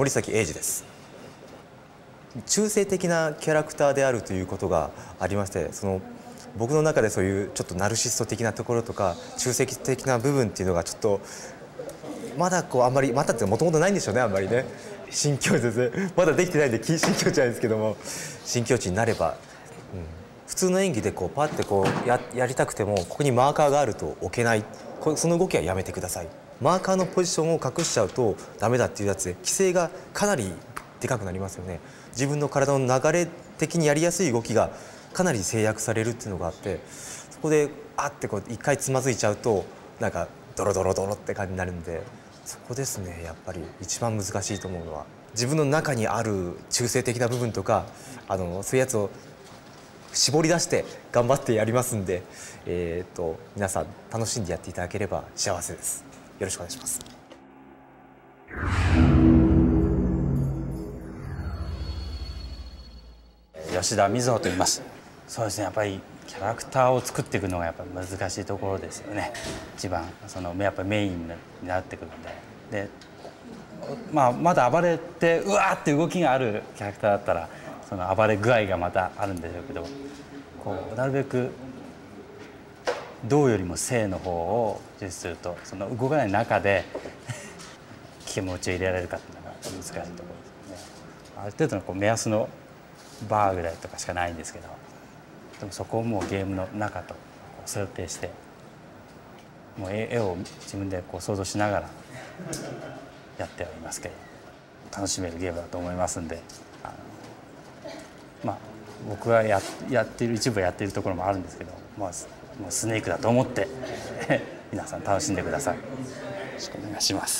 森崎英二です。中性的なキャラクターであるということがありまして、僕の中でそういうちょっとナルシスト的なところとか中性的な部分っていうのがちょっとまだあんまりまだってもともとないんでしょうね。あんまりね新境地ですね。まだできてないんで新境地なんですけども、新境地になれば、普通の演技でパッてやりたくてもここにマーカーがあると置けない、その動きはやめてください。マーカーのポジションを隠しちゃうとダメだっていうやつで規制がかなりでかくなりますよね。自分の体の流れ的にやりやすい動きがかなり制約されるっていうのがあって、そこで一回つまずいちゃうとなんかドロドロドロって感じになるんで、そこですね。やっぱり一番難しいと思うのは自分の中にある中性的な部分とかそういうやつを絞り出して頑張ってやりますんで、皆さん楽しんでやっていただければ幸せです。よろしくお願いします。 吉田瑞穂と言います。そうですね、やっぱりキャラクターを作っていくのがやっぱり難しいところですよね。一番やっぱりメインになってくるので、まだ暴れてうわーって動きがあるキャラクターだったらその暴れ具合がまたあるんでしょうけど、なるべく動よりも静の方を重視すると、その動かない中で気持ちを入れられるかっていうのが難しいところですよね。ある程度の目安のバーぐらいとかしかないんですけど、でもそこをもうゲームの中と想定して、もう絵を自分で想像しながらやってはいますけど、楽しめるゲームだと思いますんで、僕がやっている一部やっているところもあるんですけど、もうスネークだと思って皆さん楽しんでください。よろしくお願いします。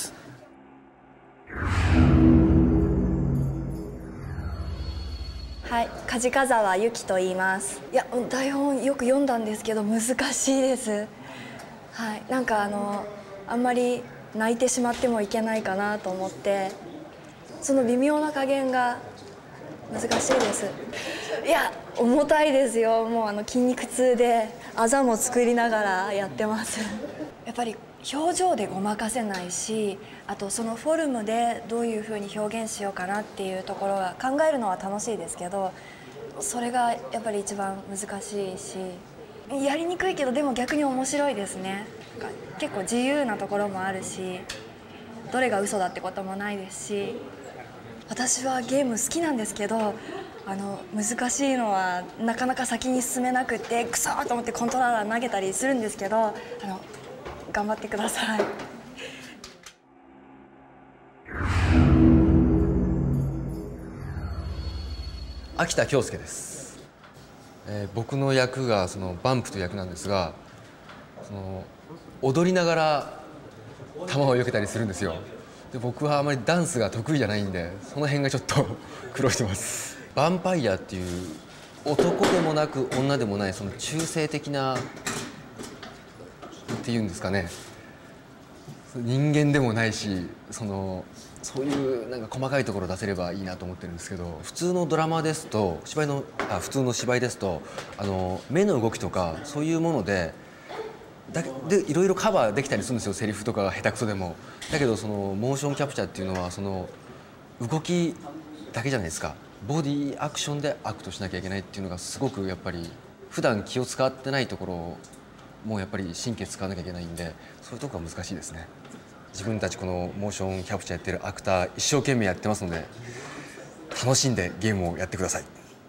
はい、梶川由紀と言います。いや、台本よく読んだんですけど難しいです。はい、なんかあんまり泣いてしまってもいけないかなと思って、その微妙な加減が難しいです。いや、重たいですよ。もう筋肉痛であざも作りながらやってます。やっぱり表情でごまかせないし、あとそのフォルムでどういうふうに表現しようかなっていうところが考えるのは楽しいですけど、それがやっぱり一番難しいし、やりにくいけどでも逆に面白いですね。結構自由なところもあるし、どれが嘘だってこともないですし、私はゲーム好きなんですけど、難しいのはなかなか先に進めなくてクソーと思ってコントローラー投げたりするんですけど、頑張ってください。 秋田恭介です。僕の役がバンプという役なんですが、踊りながら球を避けたりするんですよ。で、僕はあまりダンスが得意じゃないんで、その辺がちょっと苦労してます。ヴァンパイアっていう男でもなく女でもない中性的なっていうんですかね、人間でもないしそういうなんか細かいところを出せればいいなと思ってるんですけど、普通のドラマですと普通の芝居ですと目の動きとかそういうものでいろいろカバーできたりするんですよ。セリフとかが下手くそでも。だけどモーションキャプチャーっていうのは動きだけじゃないですか。ボディアクションでアクトしなきゃいけないっていうのがすごくやっぱり普段気を使ってないところをもうやっぱり神経使わなきゃいけないんで、そういうところが難しいですね。自分たちこのモーションキャプチャーやってるアクター一生懸命やってますので、楽しんでゲームをやってください。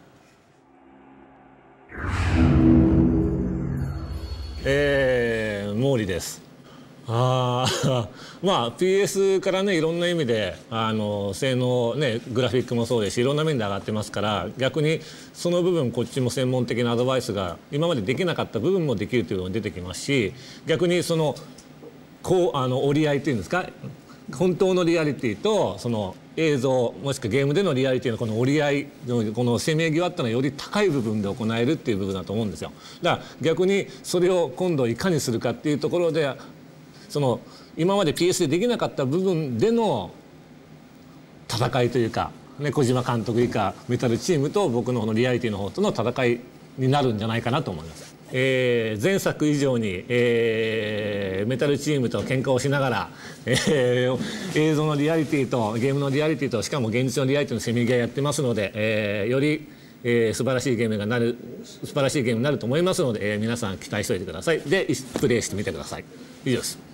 毛利です。PS からね、いろんな意味で性能ね、グラフィックもそうですし、いろんな面で上がってますから、逆にその部分こっちも専門的なアドバイスが今までできなかった部分もできるというのが出てきますし、逆に折り合いというんですか、本当のリアリティと映像もしくはゲームでのリアリティのこの折り合いのこのせめぎ合ったのはより高い部分で行えるっていう部分だと思うんですよ。だから逆にそれを今度いかにするかっていうところで、今まで PS でできなかった部分での戦いというか、小島監督以下メタルチームと僕のこのリアリティの方との戦いになるんじゃないかなと思います。 前作以上に、メタルチームと喧嘩をしながら、映像のリアリティとゲームのリアリティとしかも現実のリアリティのせめぎ合いやってますので、より素晴らしいゲームになると思いますので、皆さん期待しておいてください。でプレイしてみてください。以上です。